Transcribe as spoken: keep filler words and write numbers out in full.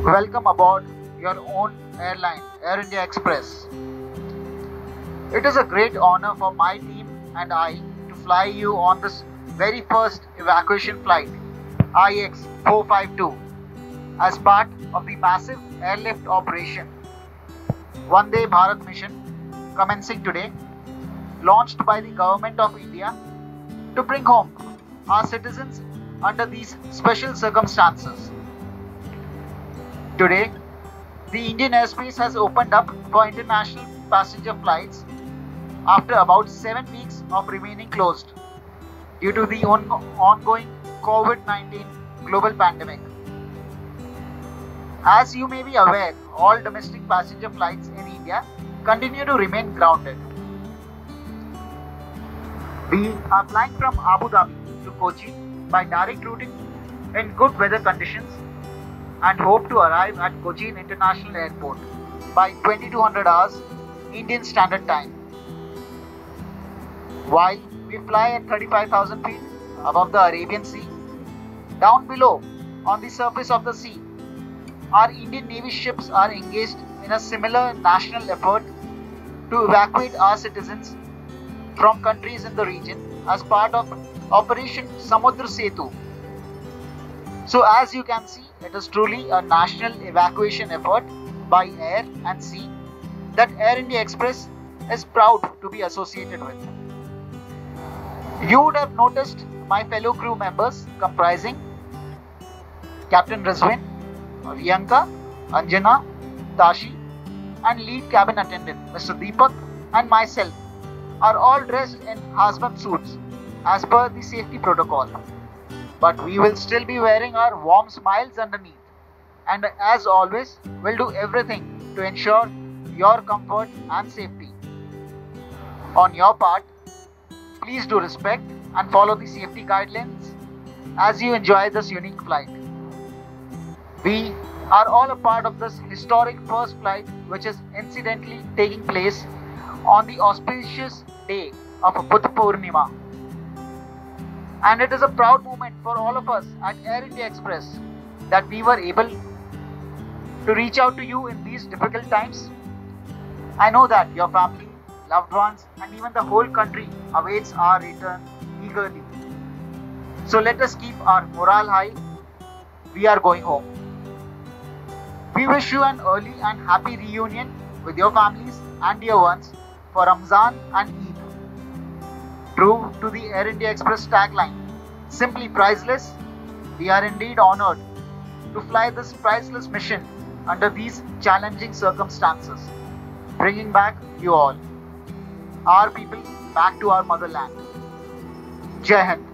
Welcome aboard your own airline, Air India Express. It is a great honor for my team and I to fly you on this very first evacuation flight, I X four five two, as part of the massive airlift operation Vande Bharat mission commencing today, launched by the Government of India to bring home our citizens under these special circumstances. Today, the Indian airspace has opened up for international passenger flights after about seven weeks of remaining closed due to the on- ongoing COVID nineteen global pandemic. As you may be aware, all domestic passenger flights in India continue to remain grounded. We are flying from Abu Dhabi to Kochi by direct routing in good weather conditions and hope to arrive at Cochin International Airport by twenty-two hundred hours Indian Standard Time. While we fly at thirty-five thousand feet above the Arabian Sea, down below on the surface of the sea, our Indian Navy ships are engaged in a similar national effort to evacuate our citizens from countries in the region as part of Operation Samudra Setu. So as you can see, it is truly a national evacuation effort by air and sea that Air India Express is proud to be associated with. You would have noticed my fellow crew members comprising Captain Rizwin, Riyanka, Anjana, Tashi and lead cabin attendant Mister Deepak and myself are all dressed in hazmat suits as per the safety protocol. But we will still be wearing our warm smiles underneath, and as always, will do everything to ensure your comfort and safety. On your part, please do respect and follow the safety guidelines as you enjoy this unique flight. We are all a part of this historic first flight, which is incidentally taking place on the auspicious day of Buddha Purnima. And it is a proud moment for all of us at Air India Express that we were able to reach out to you in these difficult times. I know that your family, loved ones, and even the whole country awaits our return eagerly. So let us keep our morale high. We are going home. We wish you an early and happy reunion with your families and dear ones for Ramzan and Eid. True to the Air India Express tagline, simply priceless, we are indeed honored to fly this priceless mission under these challenging circumstances, bringing back you all, our people, back to our motherland. Jai Hind.